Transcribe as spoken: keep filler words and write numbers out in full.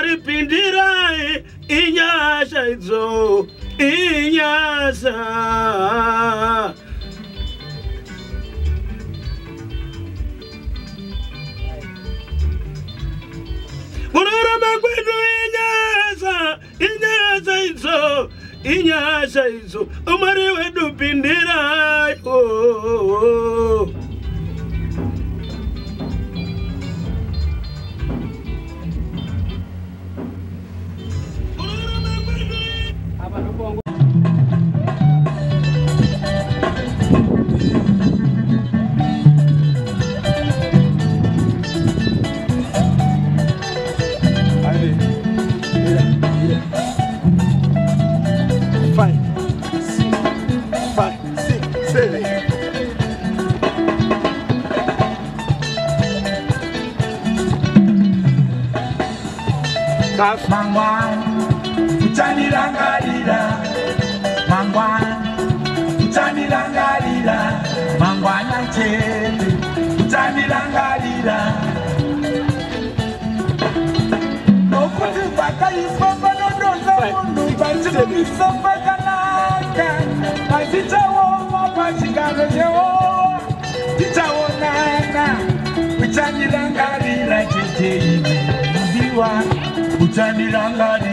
umaripindira inyasha izo inyasha Murarama kwedu inyasha inyasha izo inyasha izo umari wedu pindira oh Mangwan, Uchani Langalila, Mangwan, Uchani Langalila, Mangwan Anchete, Uchani Langalila. No kuti baka isomba no doza mundu, Bachibu isomba kanaka, Bachicha woma, Bachikano yewo, Chicha wonana, Uchani Langalila, Chete ime, Mudiwa, Uchani Langalila.